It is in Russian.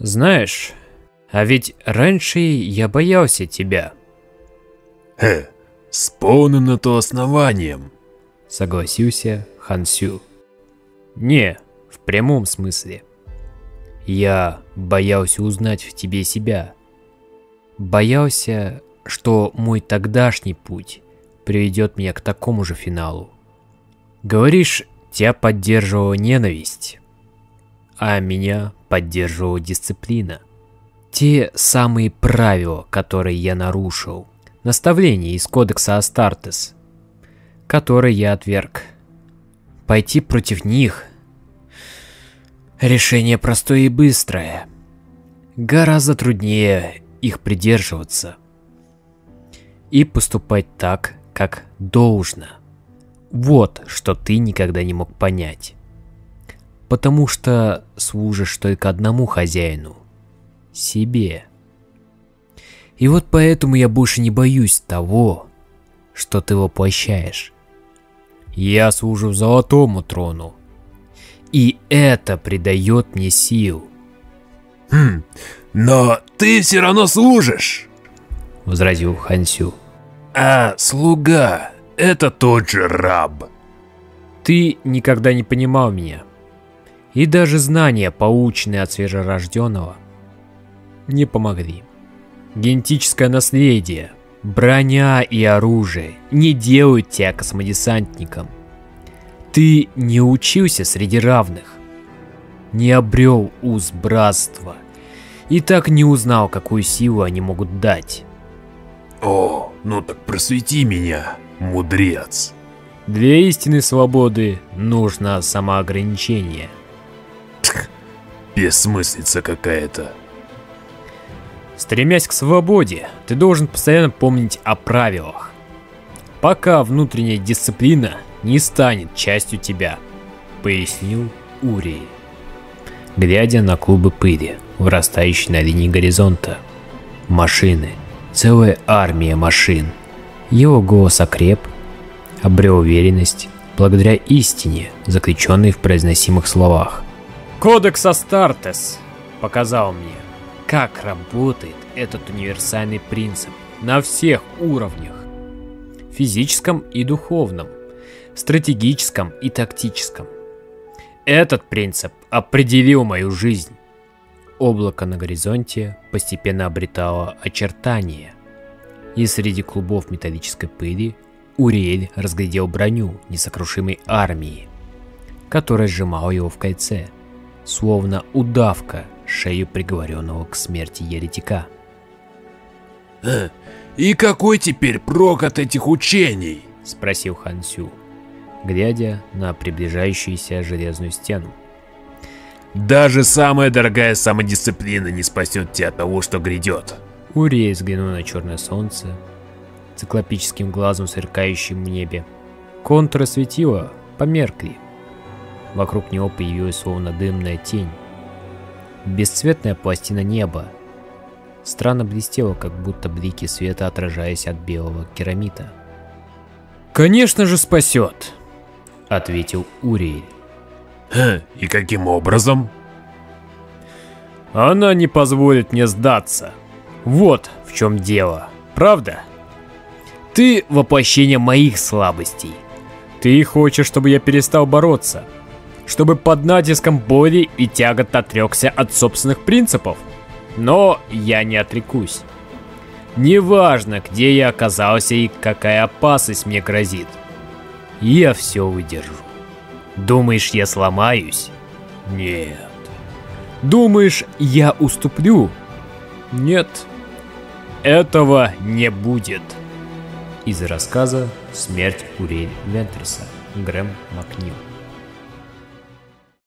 Знаешь, а ведь раньше я боялся тебя. С полным на то основанием, Согласился Хан Сю. Не, в прямом смысле. Я боялся узнать в тебе себя. Боялся, что мой тогдашний путь приведет меня к такому же финалу. Говоришь, тебя поддерживала ненависть, а меня поддерживала дисциплина. Те самые правила, которые я нарушил. Наставления из кодекса Астартес, которые я отверг. Пойти против них — решение простое и быстрое. Гораздо труднее их придерживаться и поступать так, как должно. Вот что ты никогда не мог понять. Потому что служишь только одному хозяину — себе. И вот поэтому я больше не боюсь того, что ты воплощаешь. Я служу Золотому Трону, и это придает мне сил. Но ты все равно служишь, возразил Хан Сю. А слуга — это тот же раб. Ты никогда не понимал меня. И даже знания, полученные от свежерожденного, не помогли. Генетическое наследие, броня и оружие не делают тебя космодесантником. Ты не учился среди равных, не обрел уз братства и так не узнал, какую силу они могут дать. О, ну так просвети меня, мудрец. Для истинной свободы нужно самоограничение. Бессмыслица какая-то. Стремясь к свободе, ты должен постоянно помнить о правилах, пока внутренняя дисциплина не станет частью тебя, пояснил Урий, глядя на клубы пыли, вырастающие на линии горизонта. Машины, целая армия машин. Его голос окреп, обрел уверенность благодаря истине, заключенной в произносимых словах. Кодекс Астартес показал мне, как работает этот универсальный принцип на всех уровнях: физическом и духовном, стратегическом и тактическом. Этот принцип определил мою жизнь. Облако на горизонте постепенно обретало очертания, и среди клубов металлической пыли Уриэль разглядел броню несокрушимой армии, которая сжимала его в кольце, словно удавка шею приговоренного к смерти еретика. И какой теперь прок от этих учений? Спросил Хан Сю, глядя на приближающуюся железную стену. Даже самая дорогая самодисциплина не спасет тебя от того, что грядет. Урей взглянул на черное солнце, циклопическим глазом сверкающим в небе. Контуры светила померкли. Вокруг него появилась словно дымная тень. Бесцветная пластина неба странно блестела, как будто блики света, отражаясь от белого керамита. «Конечно же спасет!» — ответил Уриэль. И каким образом? «Она не позволит мне сдаться. Вот в чем дело, правда? Ты — воплощение моих слабостей. Ты хочешь, чтобы я перестал бороться, чтобы под натиском боли и тягот отрекся от собственных принципов. Но я не отрекусь. Неважно, где я оказался и какая опасность мне грозит. Я все выдержу. Думаешь, я сломаюсь? Нет. Думаешь, я уступлю? Нет. Этого не будет. Из рассказа «Смерть Уриэль Вентресса» Грэм Макнил.